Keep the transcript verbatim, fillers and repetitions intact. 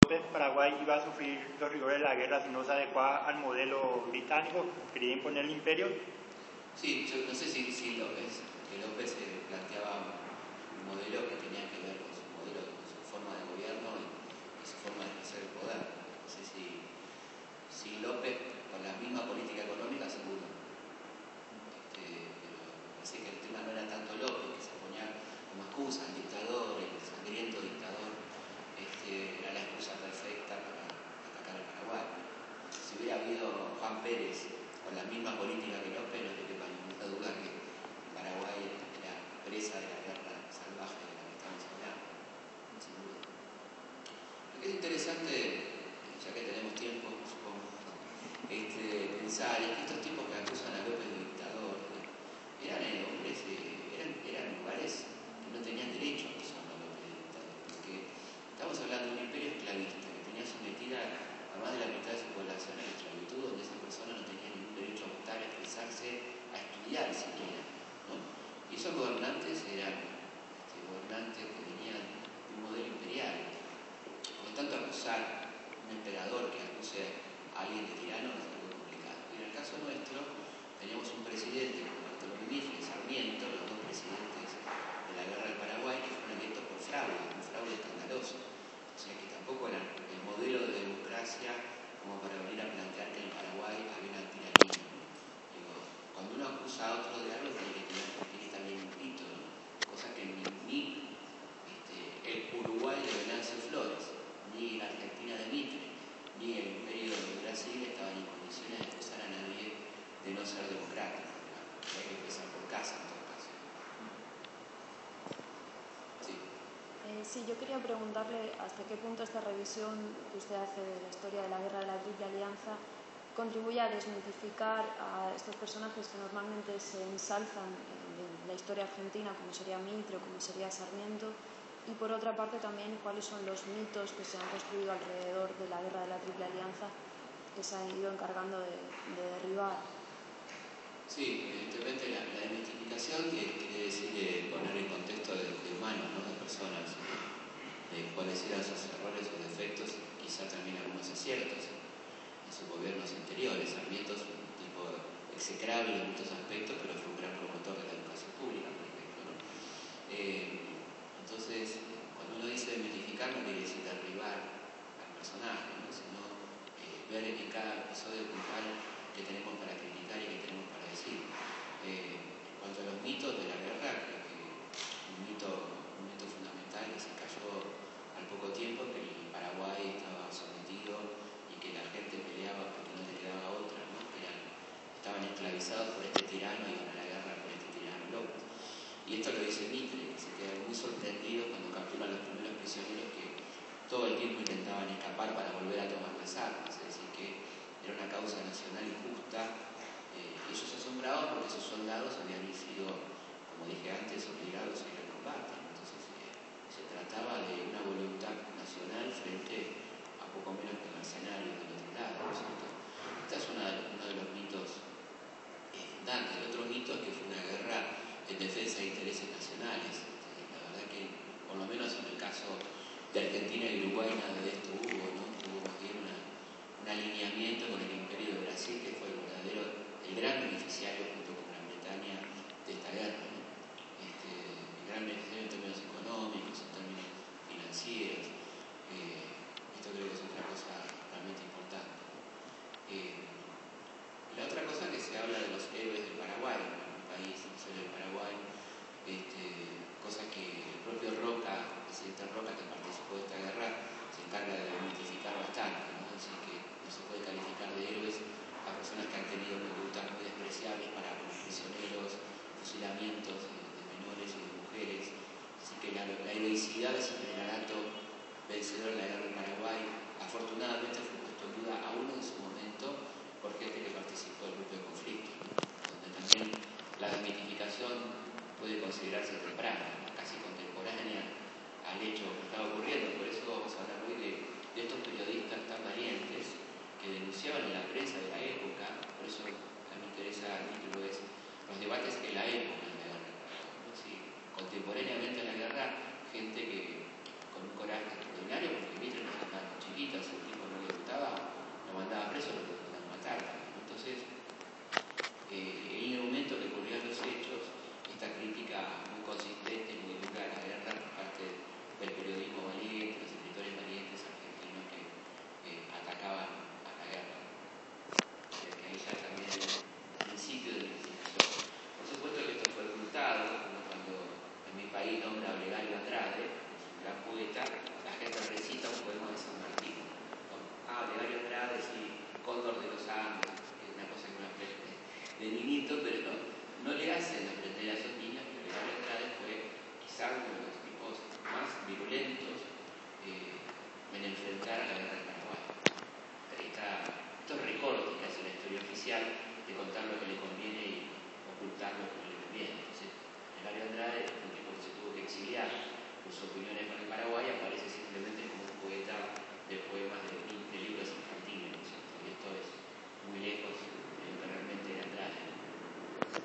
López, Paraguay iba a sufrir los rigores de la guerra si no se adecuaba al modelo británico, quería imponer el imperio. Sí, yo no sé si, si López, que López eh, planteaba un modelo que tenía que ver con su modelo, con su forma de gobierno y, y su forma de ejercer el poder. No sé si, si López, con la misma política económica, seguro. Este, pero parece que el tema no era tanto López, que se ponía como excusa el dictador, el sangriento dictador, este, era la excusa perfecta para atacar al Paraguay. Si hubiera habido Juan Pérez con la misma política que López, no te quepa ninguna duda que Paraguay era presa de la guerra salvaje de la que estamos hablando, sin duda. Lo que es interesante, ya que tenemos tiempo, supongo, este, pensar es que estos tipos que acusan a López de dictador eran eh, hombres, eh, eran, eran lugares que no tenían derecho a acusar a López de dictador, porque estamos hablando de un imperio esclavista que tenía sometida a más de la mitad de su población en la esclavitud, donde esa persona no tenía ningún derecho a votar, a expresarse, a estudiar siquiera, ¿no? Y esos gobernantes eran este, gobernantes que venían de un modelo imperial. Por lo tanto, acusar a un emperador que acuse a alguien de tirano es algo complicado. Y en el caso nuestro, teníamos un presidente como Bartolomé Mitre y Sarmiento, los dos presidentes de la guerra del Paraguay, que fueron electos por fraude, un fraude escandaloso. O sea que tampoco era el modelo de democracia como para venir a plantear que en Paraguay había una tiranía, ¿no? Digo, cuando uno acusa a otro de algo, tiene que tener, tiene que estar bien escrito, ¿no? Cosa que ni, ni este, el Uruguay de Venancio Flores, ni la Argentina de Mitre, ni el Imperio de Brasil estaban en condiciones de acusar a nadie de no ser democrático. Hay que empezar por casa en todo caso. Sí. Eh, sí, yo quería preguntarle hasta qué punto esta revisión que usted hace de la historia de la guerra de la Triple Alianza contribuye a desmitificar a estos personajes que normalmente se ensalzan en la historia argentina, como sería Mitre o como sería Sarmiento, y por otra parte también cuáles son los mitos que se han construido alrededor de la guerra de la Triple Alianza que se han ido encargando de, de derribar. Sí, evidentemente la, la desmitificación que quiere decir eh, poner en contexto de, de humanos, ¿no? De personas, de cuáles eran sus errores o defectos, quizá también algunos aciertos en sus gobiernos anteriores. Sarmiento es un tipo execrable en muchos aspectos, pero fue un gran promotor de la educación pública, por ejemplo, ¿no? Eh, entonces, cuando uno dice desmitificar, no quiere decir derribar al personaje, ¿no? Sino eh, ver en cada episodio cultural que tenemos para criticar y que tenemos para decir. Eh, en cuanto a los mitos de la guerra, creo que un mito, un mito fundamental que se cayó al poco tiempo, que el Paraguay estaba sometido y que la gente peleaba porque no le quedaba otra, ¿no? Que eran, estaban esclavizados por este tirano y iban a la guerra por este tirano loco. Y esto lo dice Mitre, que se queda muy sorprendido cuando capturan a los primeros prisioneros que todo el tiempo intentaban escapar para volver a tomar las armas, es decir, que era una causa nacional injusta. Eh, y ellos se asombraban porque sus soldados habían sido, como dije antes, obligados a ir al combate. Entonces eh, se trataba de una voluntad nacional frente